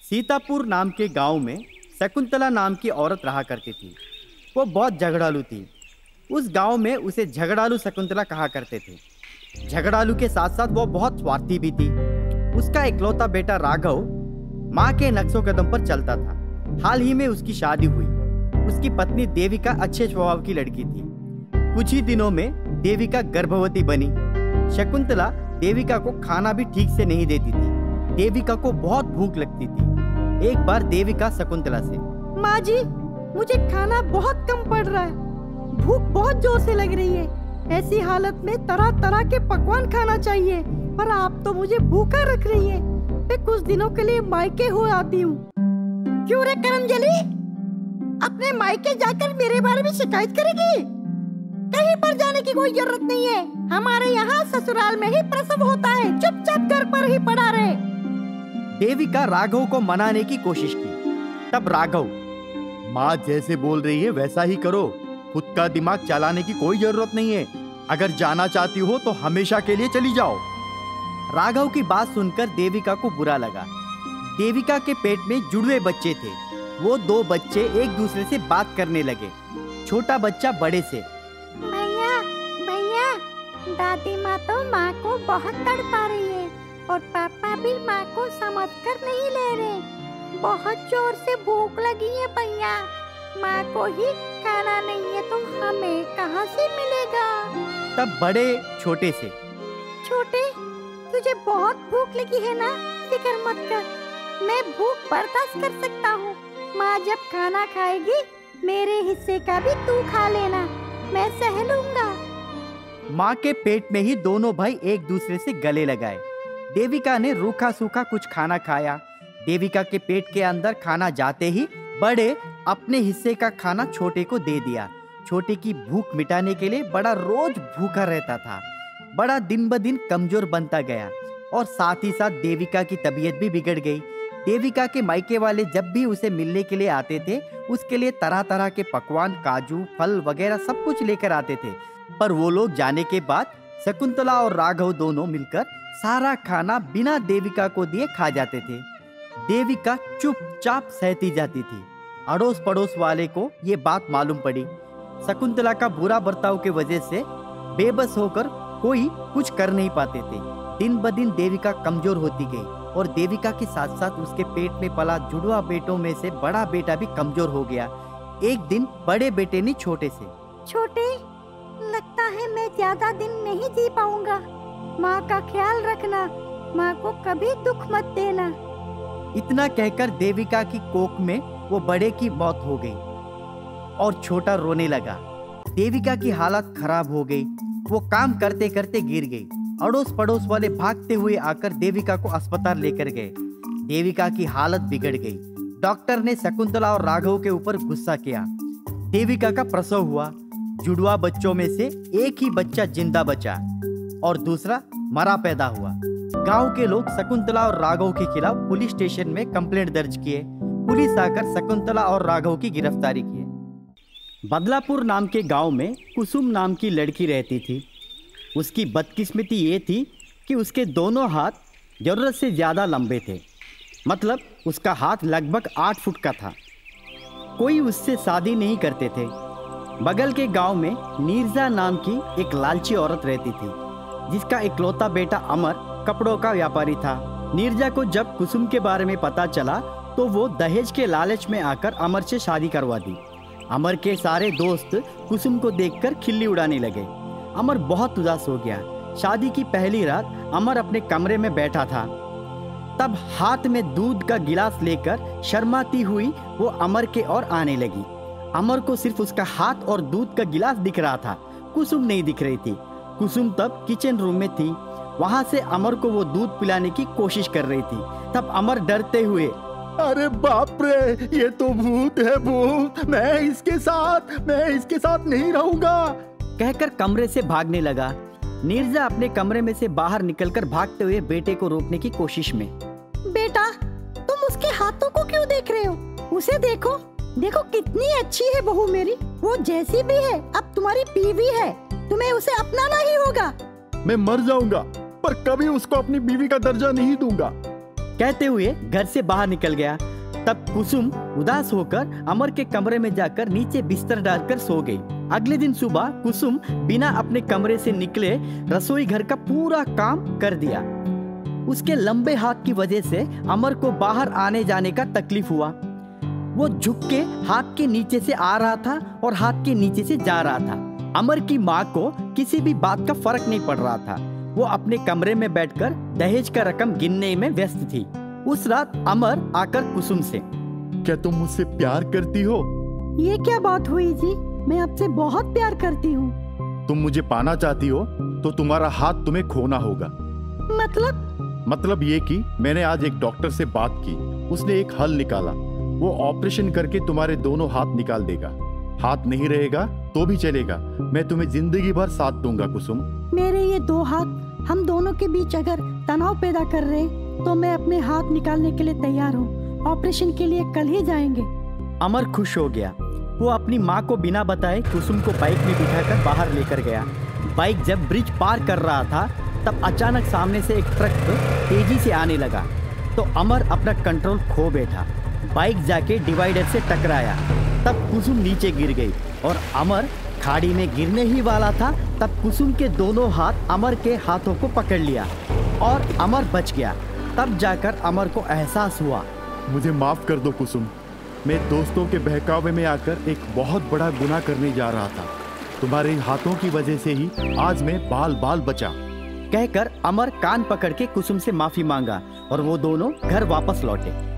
सीतापुर नाम के गांव में शकुंतला नाम की औरत रहा करती थी। वो बहुत झगड़ालू थी। उस गांव में उसे झगड़ालू शकुंतला कहा करते थे। झगड़ालू के साथ साथ वो बहुत स्वार्थी भी थी। उसका इकलौता बेटा राघव माँ के नक्शों कदम पर चलता था। हाल ही में उसकी शादी हुई। उसकी पत्नी देविका अच्छे स्वभाव की लड़की थी। कुछ ही दिनों में देविका गर्भवती बनी। शकुंतला देविका को खाना भी ठीक से नहीं देती थी। देविका को बहुत भूख लगती थी। एक बार देविका शकुंतला से, माँ जी, मुझे खाना बहुत कम पड़ रहा है, भूख बहुत जोर से लग रही है। ऐसी हालत में तरह तरह के पकवान खाना चाहिए, पर आप तो मुझे भूखा रख रही है। मैं कुछ दिनों के लिए मायके हो आती हूँ। क्यों रे करमजली, अपने मायके जाकर मेरे बारे में शिकायत करेगी? कहीं पर जाने की कोई जरूरत नहीं है। हमारे यहाँ ससुराल में ही प्रसव होता है। चुपचाप घर पर ही पड़ा रहे। देविका राघव को मनाने की कोशिश की। तब राघव, माँ जैसे बोल रही है वैसा ही करो, खुद का दिमाग चलाने की कोई जरूरत नहीं है। अगर जाना चाहती हो तो हमेशा के लिए चली जाओ। राघव की बात सुनकर देविका को बुरा लगा। देविका के पेट में जुड़वे बच्चे थे। वो दो बच्चे एक दूसरे से बात करने लगे। छोटा बच्चा बड़े से, भैया भैया, दादी माँ तो माँ को बहुत तड़पा रही है और पापा भी माँ को समझकर नहीं ले रहे। बहुत जोर से भूख लगी है भैया। माँ को ही खाना नहीं है तो हमें कहाँ से मिलेगा? तब बड़े छोटे से, छोटे, तुझे बहुत भूख लगी है ना? फिक्र मत कर, मैं भूख बर्दाश्त कर सकता हूँ। माँ जब खाना खाएगी मेरे हिस्से का भी तू खा लेना, मैं सह लूंगा। माँ के पेट में ही दोनों भाई एक दूसरे से गले लगाए। देविका ने रूखा सूखा कुछ खाना खाया। देविका के पेट के अंदर खाना जाते ही बड़े अपने हिस्से का खाना छोटे को दे दिया। छोटे की भूख मिटाने के लिए बड़ा रोज भूखा रहता था। बड़ा दिन ब दिन कमजोर बनता गया और साथ ही साथ देविका की तबीयत भी बिगड़ गई। देविका के मायके वाले जब भी उसे मिलने के लिए आते थे, उसके लिए तरह तरह के पकवान, काजू, फल वगैरह सब कुछ लेकर आते थे। पर वो लोग जाने के बाद शकुंतला और राघव दोनों मिलकर सारा खाना बिना देविका को दिए खा जाते थे। देविका चुपचाप सहती जाती थी। अड़ोस पड़ोस वाले को ये बात मालूम पड़ी। शकुंतला का बुरा बर्ताव के वजह से बेबस होकर कोई कुछ कर नहीं पाते थे। दिन ब दिन देविका कमजोर होती गई और देविका के साथ साथ उसके पेट में पला जुड़वा बेटों में से बड़ा बेटा भी कमजोर हो गया। एक दिन बड़े बेटे ने छोटे से, छोटे, लगता है मैं ज्यादा दिन नहीं जी पाऊंगा। माँ का ख्याल रखना, माँ को कभी दुख मत देना। इतना कहकर देविका की कोख में वो बड़े की मौत हो गई और छोटा रोने लगा। देविका की हालत खराब हो गई। वो काम करते करते गिर गई। अड़ोस पड़ोस वाले भागते हुए आकर देविका को अस्पताल लेकर गए। देविका की हालत बिगड़ गई। डॉक्टर ने शकुंतला और राघव के ऊपर गुस्सा किया। देविका का प्रसव हुआ। जुड़वा बच्चों में से एक ही बच्चा जिंदा बचा और दूसरा मरा पैदा हुआ। गांव के लोग शकुंतला और राघव के खिलाफ पुलिस स्टेशन में कंप्लेंट दर्ज किए। पुलिस आकर शकुंतला और राघव की गिरफ्तारी किए। बदलापुर नाम के गांव में कुसुम नाम की लड़की रहती थी। उसकी बदकिस्मती ये थी कि उसके दोनों हाथ जरूरत से ज़्यादा लंबे थे। मतलब उसका हाथ लगभग 8 फुट का था। कोई उससे शादी नहीं करते थे। बगल के गांव में नीरजा नाम की एक लालची औरत रहती थी, जिसका इकलौता बेटा अमर कपड़ों का व्यापारी था। नीरजा को जब कुसुम के बारे में पता चला तो वो दहेज के लालच में आकर अमर से शादी करवा दी। अमर के सारे दोस्त कुसुम को देखकर खिल्ली उड़ाने लगे। अमर बहुत उदास हो गया। शादी की पहली रात अमर अपने कमरे में बैठा था। तब हाथ में दूध का गिलास लेकर शर्माती हुई वो अमर के ओर आने लगी। अमर को सिर्फ उसका हाथ और दूध का गिलास दिख रहा था, कुसुम नहीं दिख रही थी। कुसुम तब किचन रूम में थी। वहां से अमर को वो दूध पिलाने की कोशिश कर रही थी। तब अमर डरते हुए, अरे बाप रे, ये तो भूत है, भूत। मैं इसके साथ नहीं रहूंगा, कहकर कमरे से भागने लगा। नीरजा अपने कमरे में से बाहर निकलकर भागते हुए बेटे को रोकने की कोशिश में, बेटा, तुम उसके हाथों को क्यों देख रहे हो? उसे देखो, देखो कितनी अच्छी है बहू मेरी। वो जैसी भी है अब तुम्हारी बीवी है, तुम्हें उसे अपनाना ही होगा। मैं मर जाऊंगा पर कभी उसको अपनी बीवी का दर्जा नहीं दूंगा। कहते हुए घर से बाहर निकल गया। तब कुसुम उदास होकर अमर के कमरे में जाकर नीचे बिस्तर डालकर सो गई। अगले दिन सुबह कुसुम बिना अपने कमरे से निकले रसोई घर का पूरा काम कर दिया। उसके लंबे हाथ की वजह से अमर को बाहर आने जाने का तकलीफ हुआ। वो झुक के हाथ के नीचे से आ रहा था और हाथ के नीचे से जा रहा था। अमर की माँ को किसी भी बात का फर्क नहीं पड़ रहा था। वो अपने कमरे में बैठकर दहेज का रकम गिनने में व्यस्त थी। उस रात अमर आकर कुसुम से, क्या तुम मुझसे प्यार करती हो? ये क्या बात हुई जी? मैं आपसे बहुत प्यार करती हूँ। तुम मुझे पाना चाहती हो तो तुम्हारा हाथ तुम्हें खोना होगा। मतलब ये कि मैंने आज एक डॉक्टर से बात की, उसने एक हल निकाला। वो ऑपरेशन करके तुम्हारे दोनों हाथ निकाल देगा। हाथ नहीं रहेगा तो भी चलेगा। मैं तुम्हें जिंदगी भर साथ दूंगा कुसुम। मेरे ये दो हाथ हम दोनों के बीच अगर तनाव पैदा कर रहे तो मैं अपने हाथ निकालने के लिए तैयार हूँ। ऑपरेशन के लिए कल ही जाएंगे। अमर खुश हो गया। वो अपनी माँ को बिना बताए कुसुम को बाइक में बिठाकर बाहर लेकर गया। बाइक जब ब्रिज पार कर रहा था तब अचानक सामने से एक ट्रक तेजी से आने लगा तो अमर अपना कंट्रोल खो बैठा। बाइक जाके डिवाइडर से टकराया। तब कुसुम नीचे गिर गई और अमर खाड़ी में गिरने ही वाला था। तब कुसुम के दोनों हाथ अमर के हाथों को पकड़ लिया और अमर बच गया। तब जाकर अमर को एहसास हुआ, मुझे माफ कर दो कुसुम। मैं दोस्तों के बहकावे में आकर एक बहुत बड़ा गुनाह करने जा रहा था। तुम्हारे हाथों की वजह से ही आज मैं बाल बाल बचा। कहकर अमर कान पकड़ के कुसुम से माफी मांगा और वो दोनों घर वापस लौटे।